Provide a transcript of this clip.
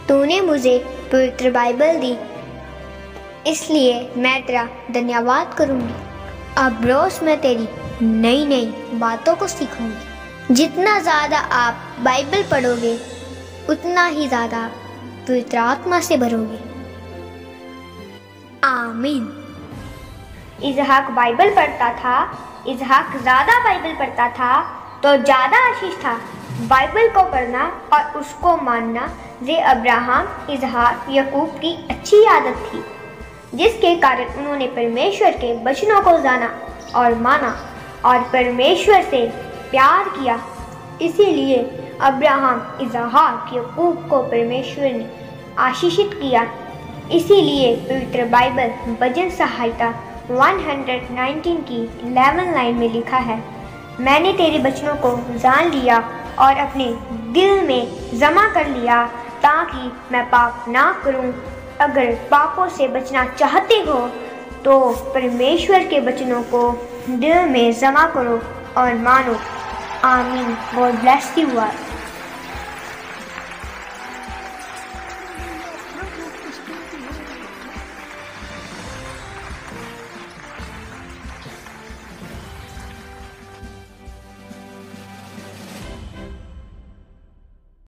तूने मुझे पवित्र बाइबल दी, इसलिए मैं तेरा धन्यवाद करूँगी। अब रोज़ मैं तेरी नई नई बातों को सीखूँगी। जितना ज़्यादा आप बाइबल पढ़ोगे उतना ही ज़्यादा पवित्र आत्मा से भरोगे। आमीन। इसहाक बाइबल पढ़ता था। इसहाक ज़्यादा बाइबल पढ़ता था तो ज़्यादा आशीष था। बाइबल को पढ़ना और उसको मानना ये अब्राहम, इसहाक, याकूब की अच्छी आदत थी, जिसके कारण उन्होंने परमेश्वर के वचनों को जाना और माना और परमेश्वर से प्यार किया। इसीलिए अब्राहम, इसहाक, याकूब को परमेश्वर ने आशीषित किया। इसीलिए पवित्र बाइबल भजन संहिता 119 की 11 लाइन में लिखा है, मैंने तेरे वचनों को जान लिया और अपने दिल में जमा कर लिया ताकि मैं पाप ना करूं। अगर पापों से बचना चाहते हो तो परमेश्वर के वचनों को दिल में जमा करो और मानो। आमीन। God bless you all.